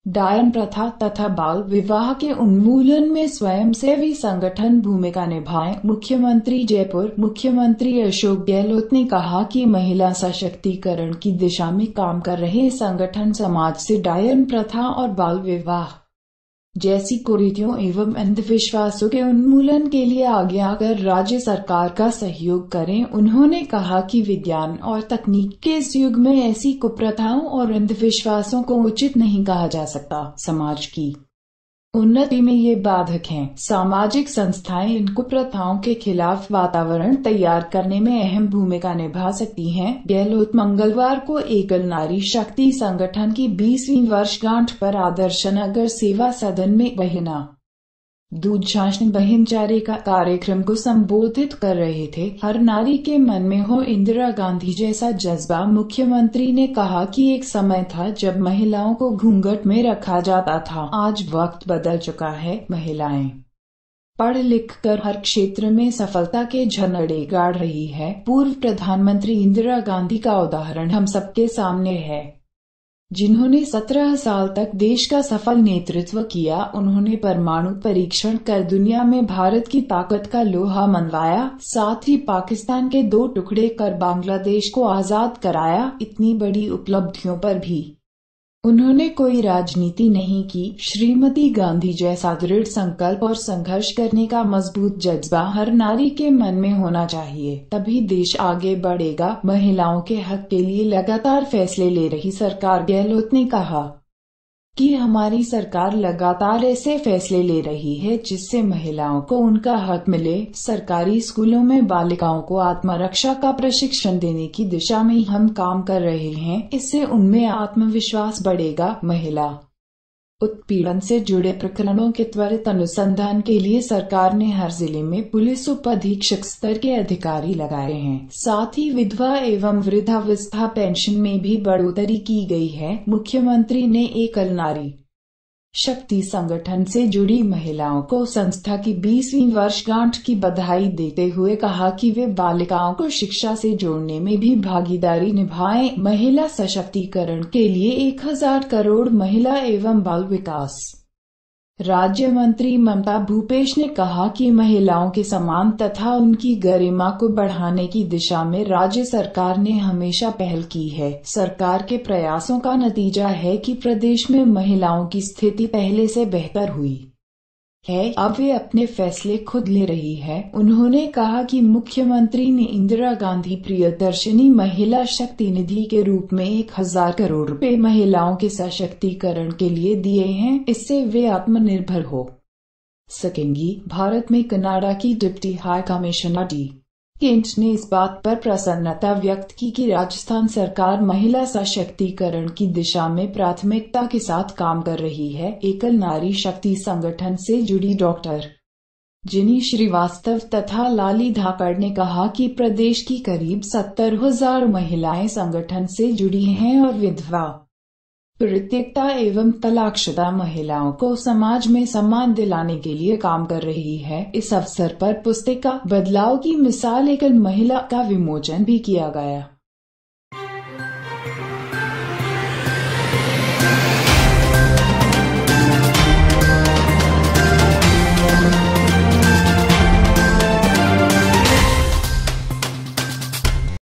डायन प्रथा तथा बाल विवाह के उन्मूलन में स्वयंसेवी संगठन भूमिका निभाएं। मुख्यमंत्री जयपुर। मुख्यमंत्री अशोक गहलोत ने कहा कि महिला सशक्तिकरण की दिशा में काम कर रहे संगठन समाज से डायन प्रथा और बाल विवाह जैसी कुरीतियों एवं अंधविश्वासों के उन्मूलन के लिए आगे आकर राज्य सरकार का सहयोग करें। उन्होंने कहा कि विज्ञान और तकनीक के इस युग में ऐसी कुप्रथाओं और अंधविश्वासों को उचित नहीं कहा जा सकता। समाज की उन्नति में ये बाधक हैं। सामाजिक संस्थाएं इन कुप्रथाओं के खिलाफ वातावरण तैयार करने में अहम भूमिका निभा सकती हैं। गहलोत मंगलवार को एकल नारी शक्ति संगठन की 20वीं वर्षगांठ पर आदर्श नगर सेवा सदन में बहना दूध शासन बहिनचारे का कार्यक्रम को संबोधित कर रहे थे। हर नारी के मन में हो इंदिरा गांधी जैसा जज्बा। मुख्यमंत्री ने कहा कि एक समय था जब महिलाओं को घूंघट में रखा जाता था। आज वक्त बदल चुका है। महिलाएं पढ़ लिख कर हर क्षेत्र में सफलता के झंडे गाड़ रही है। पूर्व प्रधानमंत्री इंदिरा गांधी का उदाहरण हम सबके सामने है, जिन्होंने 17 साल तक देश का सफल नेतृत्व किया। उन्होंने परमाणु परीक्षण कर दुनिया में भारत की ताकत का लोहा मनवाया, साथ ही पाकिस्तान के 2 टुकड़े कर बांग्लादेश को आजाद कराया। इतनी बड़ी उपलब्धियों पर भी उन्होंने कोई राजनीति नहीं की। श्रीमती गांधी जैसा दृढ़ संकल्प और संघर्ष करने का मजबूत जज्बा हर नारी के मन में होना चाहिए, तभी देश आगे बढ़ेगा। महिलाओं के हक के लिए लगातार फैसले ले रही सरकार। गहलोत ने कहा कि हमारी सरकार लगातार ऐसे फैसले ले रही है जिससे महिलाओं को उनका हक मिले। सरकारी स्कूलों में बालिकाओं को आत्मरक्षा का प्रशिक्षण देने की दिशा में हम काम कर रहे हैं, इससे उनमें आत्मविश्वास बढ़ेगा। महिला उत्पीड़न से जुड़े प्रकरणों के त्वरित अनुसंधान के लिए सरकार ने हर जिले में पुलिस उप अधीक्षक स्तर के अधिकारी लगाए हैं। साथ ही विधवा एवं वृद्धावस्था पेंशन में भी बढ़ोतरी की गई है। मुख्यमंत्री ने एकल नारी शक्ति संगठन से जुड़ी महिलाओं को संस्था की 20वीं वर्षगांठ की बधाई देते हुए कहा कि वे बालिकाओं को शिक्षा से जोड़ने में भी भागीदारी निभाएं। महिला सशक्तिकरण के लिए 1000 करोड़ महिला एवं बाल विकास राज्य मंत्री ममता भूपेश ने कहा कि महिलाओं के सम्मान तथा उनकी गरिमा को बढ़ाने की दिशा में राज्य सरकार ने हमेशा पहल की है। सरकार के प्रयासों का नतीजा है कि प्रदेश में महिलाओं की स्थिति पहले से बेहतर हुई है। अब वे अपने फैसले खुद ले रही है। उन्होंने कहा कि मुख्यमंत्री ने इंदिरा गांधी प्रियदर्शिनी महिला शक्ति निधि के रूप में 1000 करोड़ रुपए महिलाओं के सशक्तिकरण के लिए दिए हैं, इससे वे आत्मनिर्भर हो सकेंगी। भारत में कनाडा की deputy high commissioner D Kent ने इस बात पर प्रसन्नता व्यक्त की कि राजस्थान सरकार महिला सशक्तिकरण की दिशा में प्राथमिकता के साथ काम कर रही है। एकल नारी शक्ति संगठन से जुड़ी डॉक्टर जिनी श्रीवास्तव तथा लाली धाकड़ ने कहा कि प्रदेश की करीब 70,000 महिलाएं संगठन से जुड़ी हैं और विधवा, परित्यक्ता एवं तलाकशुदा महिलाओं को समाज में सम्मान दिलाने के लिए काम कर रही है। इस अवसर पर पुस्तिका बदलाव की मिसाल एकल महिला का विमोचन भी किया गया।